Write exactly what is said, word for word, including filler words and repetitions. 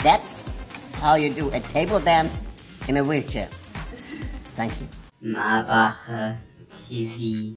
That's how you do a table dance in a wheelchair. Thank you. mabacherTV.